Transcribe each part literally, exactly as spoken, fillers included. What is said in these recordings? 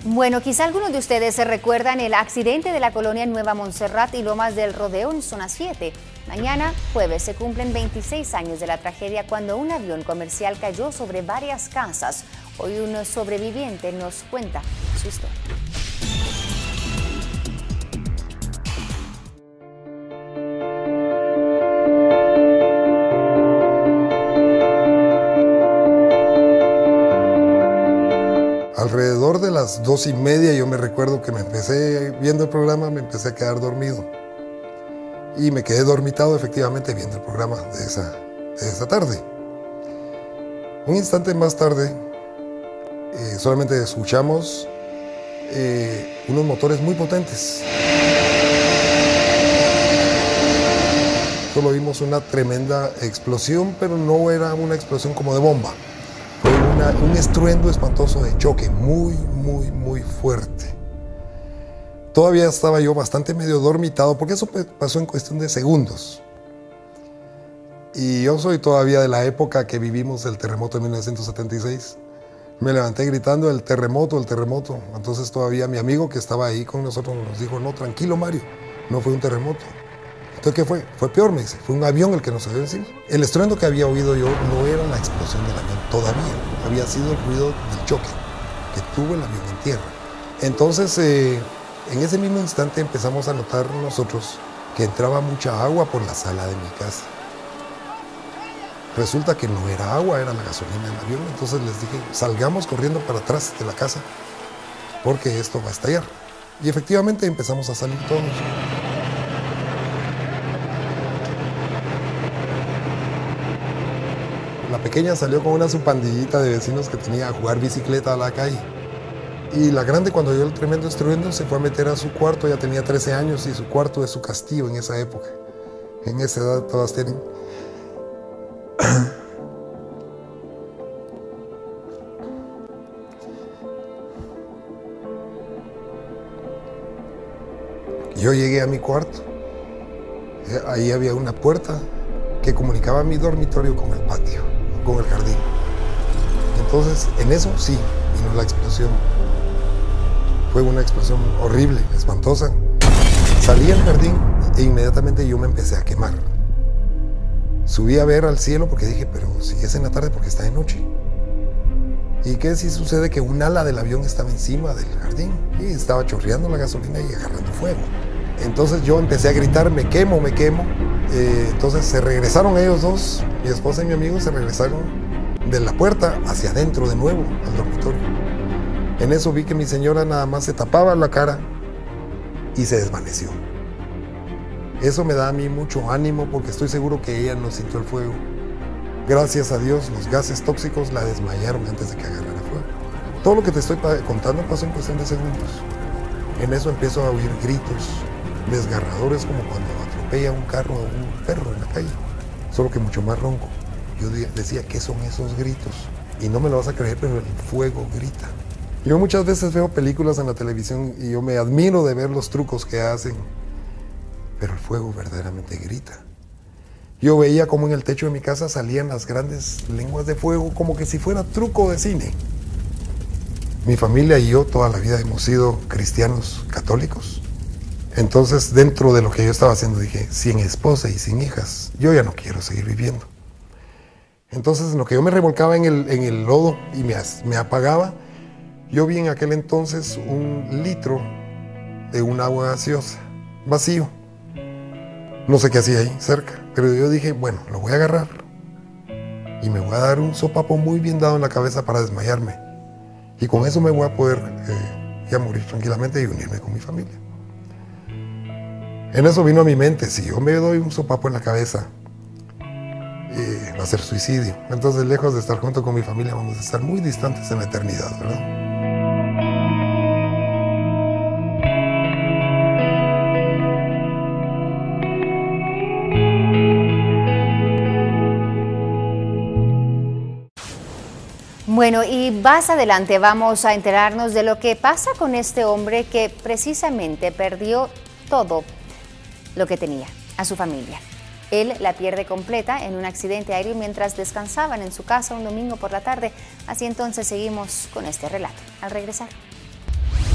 Bueno, quizá algunos de ustedes se recuerdan el accidente de la colonia Nueva Montserrat y Lomas del Rodeo en Zona siete. Mañana, jueves, se cumplen veintiséis años de la tragedia cuando un avión comercial cayó sobre varias casas. Hoy un sobreviviente nos cuenta su historia. Alrededor de las dos y media yo me recuerdo que me empecé viendo el programa, me empecé a quedar dormido. Y me quedé dormitado efectivamente viendo el programa de esa, de esa tarde. Un instante más tarde, eh, solamente escuchamos eh, unos motores muy potentes. Solo vimos una tremenda explosión, pero no era una explosión como de bomba. Fue una, un estruendo espantoso de choque, muy, muy, muy fuerte. Todavía estaba yo bastante medio dormitado, porque eso pasó en cuestión de segundos. Y yo soy todavía de la época que vivimos el terremoto de mil novecientos setenta y seis. Me levanté gritando el terremoto, el terremoto. Entonces todavía mi amigo que estaba ahí con nosotros nos dijo, no, tranquilo Mario, no fue un terremoto. Entonces, ¿qué fue? Fue peor, me dice, fue un avión el que nos cayó encima. El estruendo que había oído yo no era la explosión del avión todavía, había sido el ruido del choque que tuvo el avión en tierra. Entonces, eh, en ese mismo instante empezamos a notar nosotros que entraba mucha agua por la sala de mi casa. Resulta que no era agua, era la gasolina del avión. Entonces les dije, salgamos corriendo para atrás de la casa porque esto va a estallar. Y efectivamente empezamos a salir todos. La pequeña salió con una su pandillita de vecinos que tenía a jugar bicicleta a la calle. Y la grande, cuando oyó el tremendo estruendo, se fue a meter a su cuarto. Ya tenía trece años y su cuarto es su castillo en esa época. En esa edad todas tienen. Yo llegué a mi cuarto. Ahí había una puerta que comunicaba mi dormitorio con el patio, con el jardín. Entonces, en eso sí, vino la explosión. Fue una explosión horrible, espantosa. Salí al jardín e inmediatamente yo me empecé a quemar. Subí a ver al cielo porque dije, pero si es en la tarde, porque está de noche. ¿Y qué si sucede que un ala del avión estaba encima del jardín? Y estaba chorreando la gasolina y agarrando fuego. Entonces yo empecé a gritar, me quemo, me quemo. Eh, entonces se regresaron ellos dos, mi esposa y mi amigo se regresaron de la puerta hacia adentro de nuevo al dormitorio. En eso vi que mi señora nada más se tapaba la cara y se desvaneció. Eso me da a mí mucho ánimo porque estoy seguro que ella no sintió el fuego. Gracias a Dios los gases tóxicos la desmayaron antes de que agarrara fuego. Todo lo que te estoy contando pasó en cuestión de segundos. En eso empiezo a oír gritos desgarradores como cuando atropella un carro a un perro en la calle, solo que mucho más ronco. Yo decía, ¿qué son esos gritos? Y no me lo vas a creer, pero el fuego grita. Yo muchas veces veo películas en la televisión y yo me admiro de ver los trucos que hacen, pero el fuego verdaderamente grita. Yo veía como en el techo de mi casa salían las grandes lenguas de fuego, como que si fuera truco de cine. Mi familia y yo toda la vida hemos sido cristianos católicos. Entonces, dentro de lo que yo estaba haciendo, dije, sin esposa y sin hijas, yo ya no quiero seguir viviendo. Entonces, en lo que yo me revolcaba en el, en el lodo y me, me apagaba, yo vi en aquel entonces un litro de un agua gaseosa, vacío. No sé qué hacía ahí, cerca, pero yo dije, bueno, lo voy a agarrar y me voy a dar un sopapo muy bien dado en la cabeza para desmayarme. Y con eso me voy a poder eh, ya morir tranquilamente y unirme con mi familia. En eso vino a mi mente, si yo me doy un sopapo en la cabeza, eh, va a ser suicidio. Entonces, lejos de estar junto con mi familia, vamos a estar muy distantes en la eternidad, ¿verdad? Bueno, y más adelante vamos a enterarnos de lo que pasa con este hombre que precisamente perdió todo lo que tenía, a su familia. Él la pierde completa en un accidente aéreo mientras descansaban en su casa un domingo por la tarde. Así entonces seguimos con este relato al regresar.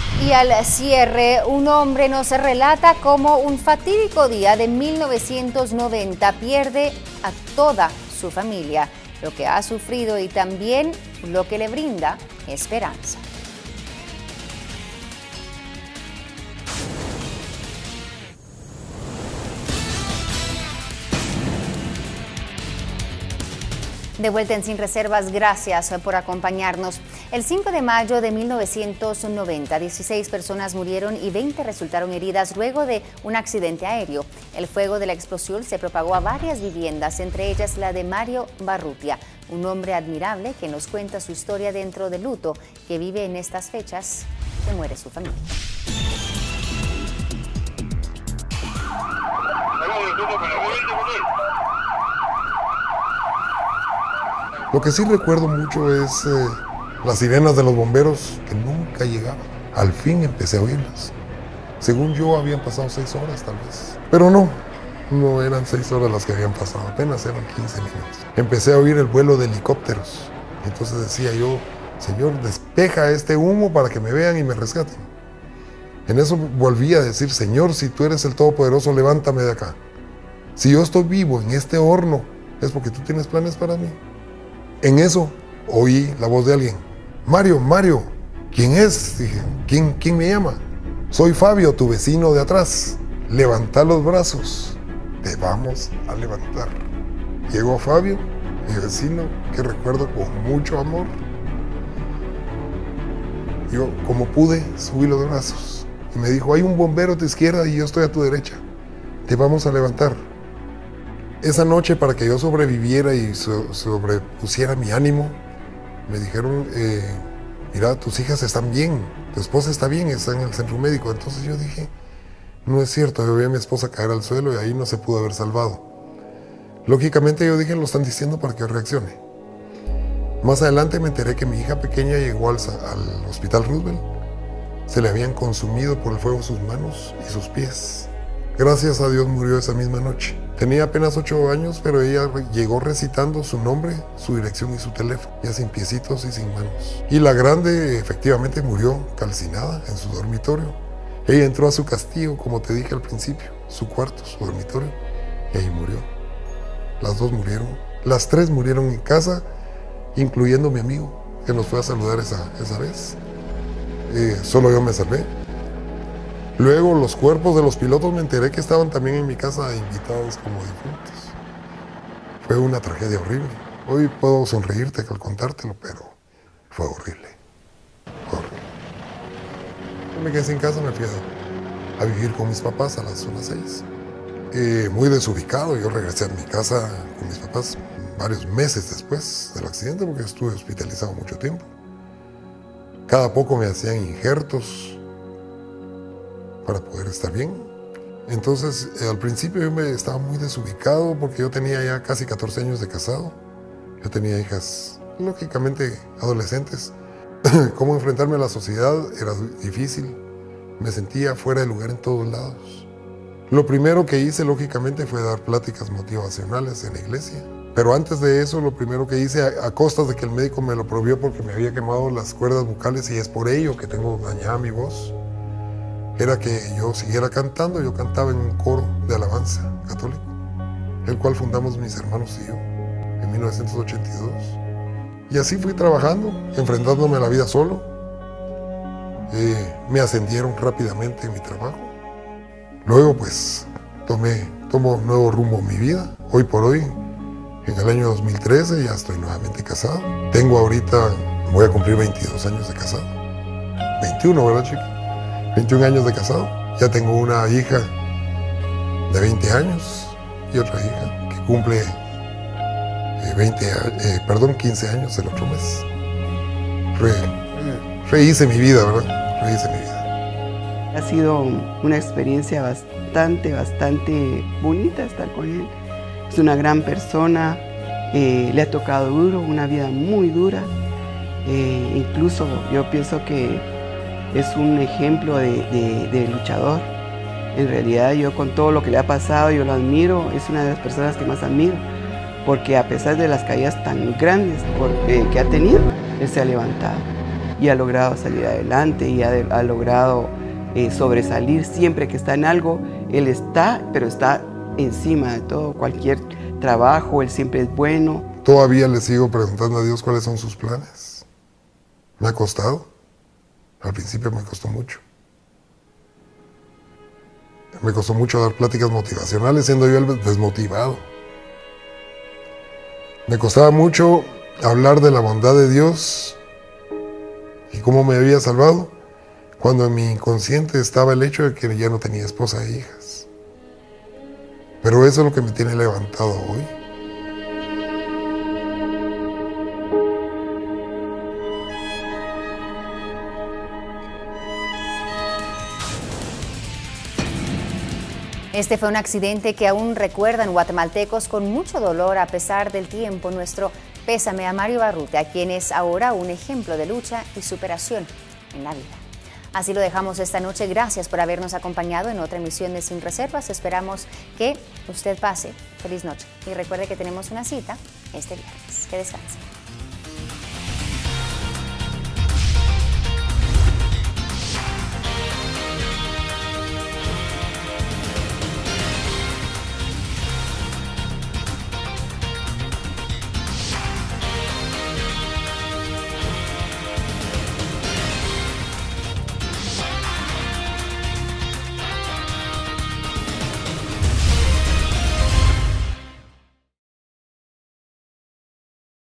Y al cierre, un hombre nos relata cómo un fatídico día de mil novecientos noventa pierde a toda su familia, lo que ha sufrido y también lo que le brinda esperanza. De vuelta en Sin Reservas, gracias por acompañarnos. El cinco de mayo de mil novecientos noventa, dieciséis personas murieron y veinte resultaron heridas luego de un accidente aéreo. El fuego de la explosión se propagó a varias viviendas, entre ellas la de Mario Barrutia, un hombre admirable que nos cuenta su historia dentro del luto que vive en estas fechas que muere su familia. Lo que sí recuerdo mucho es eh, las sirenas de los bomberos que nunca llegaban. Al fin empecé a oírlas. Según yo habían pasado seis horas tal vez. Pero no, no eran seis horas las que habían pasado, apenas eran quince minutos. Empecé a oír el vuelo de helicópteros. Entonces decía yo, Señor, despeja este humo para que me vean y me rescaten. En eso volví a decir, Señor, si tú eres el Todopoderoso, levántame de acá. Si yo estoy vivo en este horno, es porque tú tienes planes para mí. En eso oí la voz de alguien. Mario, Mario, ¿quién es? Dije, ¿quién, quién me llama? Soy Fabio, tu vecino de atrás. Levanta los brazos. Te vamos a levantar. Llegó Fabio, mi vecino, que recuerdo con mucho amor. Yo, como pude, subí los brazos. Y me dijo, hay un bombero a tu izquierda y yo estoy a tu derecha. Te vamos a levantar. Esa noche, para que yo sobreviviera y so sobrepusiera mi ánimo, me dijeron, eh, mira, tus hijas están bien, tu esposa está bien, está en el centro médico. Entonces yo dije, no es cierto, yo vi a mi esposa caer al suelo y ahí no se pudo haber salvado. Lógicamente yo dije, lo están diciendo para que yo reaccione. Más adelante me enteré que mi hija pequeña llegó al, al hospital Roosevelt. Se le habían consumido por el fuego sus manos y sus pies. Gracias a Dios murió esa misma noche. Tenía apenas ocho años, pero ella llegó recitando su nombre, su dirección y su teléfono, ya sin piecitos y sin manos. Y la grande efectivamente murió calcinada en su dormitorio. Ella entró a su castillo, como te dije al principio, su cuarto, su dormitorio, y ahí murió. Las dos murieron. Las tres murieron en casa, incluyendo mi amigo, que nos fue a saludar esa, esa vez. Eh, solo yo me salvé. Luego los cuerpos de los pilotos me enteré que estaban también en mi casa invitados como difuntos. Fue una tragedia horrible. Hoy puedo sonreírte al contártelo, pero fue horrible. Fue horrible. Yo me quedé sin casa, me fui a, a vivir con mis papás a la zona seis. Eh, muy desubicado, yo regresé a mi casa con mis papás varios meses después del accidente porque estuve hospitalizado mucho tiempo. Cada poco me hacían injertos para poder estar bien. Entonces, eh, al principio yo me estaba muy desubicado porque yo tenía ya casi catorce años de casado. Yo tenía hijas, lógicamente, adolescentes. Cómo enfrentarme a la sociedad era difícil. Me sentía fuera de lugar en todos lados. Lo primero que hice, lógicamente, fue dar pláticas motivacionales en la iglesia. Pero antes de eso, lo primero que hice, a, a costas de que el médico me lo prohibió porque me había quemado las cuerdas vocales y es por ello que tengo dañada mi voz, era que yo siguiera cantando. Yo cantaba en un coro de alabanza católico, el cual fundamos mis hermanos y yo en mil novecientos ochenta y dos. Y así fui trabajando, enfrentándome a la vida solo. Eh, me ascendieron rápidamente en mi trabajo. Luego pues tomé, tomo un nuevo rumbo en mi vida. Hoy por hoy, en el año dos mil trece, ya estoy nuevamente casado. Tengo ahorita, voy a cumplir veintidós años de casado. veintiuno, ¿verdad, chica? veintiún años de casado. Ya tengo una hija de veinte años y otra hija que cumple eh, veinte, eh, perdón, quince años el otro mes. Re, rehice mi vida, ¿verdad? Rehice mi vida. Ha sido una experiencia bastante, bastante bonita estar con él. Es una gran persona, eh, le ha tocado duro, una vida muy dura. Eh, incluso yo pienso que es un ejemplo de, de, de luchador. En realidad yo con todo lo que le ha pasado, yo lo admiro, es una de las personas que más admiro, porque a pesar de las caídas tan grandes por, eh, que ha tenido, él se ha levantado. y ha logrado salir adelante y ha, de, ha logrado eh, sobresalir. Siempre que está en algo, él está, pero está encima de todo, cualquier trabajo, él siempre es bueno. Todavía le sigo preguntando a Dios cuáles son sus planes. Me ha costado, al principio me costó mucho. Me costó mucho dar pláticas motivacionales, siendo yo el desmotivado. Me costaba mucho hablar de la bondad de Dios y cómo me había salvado, cuando en mi inconsciente estaba el hecho de que ya no tenía esposa e hijas. Pero eso es lo que me tiene levantado hoy. Este fue un accidente que aún recuerdan guatemaltecos con mucho dolor a pesar del tiempo. Nuestro pésame a Mario Barrutia, quien es ahora un ejemplo de lucha y superación en la vida. Así lo dejamos esta noche. Gracias por habernos acompañado en otra emisión de Sin Reservas. Esperamos que usted pase feliz noche. Y recuerde que tenemos una cita este viernes. Que descanse.